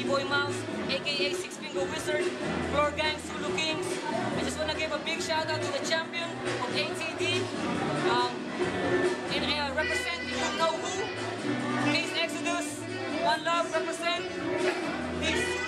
B-Boy Mouse, aka Six Finger Wizard, Floor Gang, Zulu Kings. I just want to give a big shout out to the champion of ATD. And represent, you know who? Peace Exodus, One Love, represent. Peace.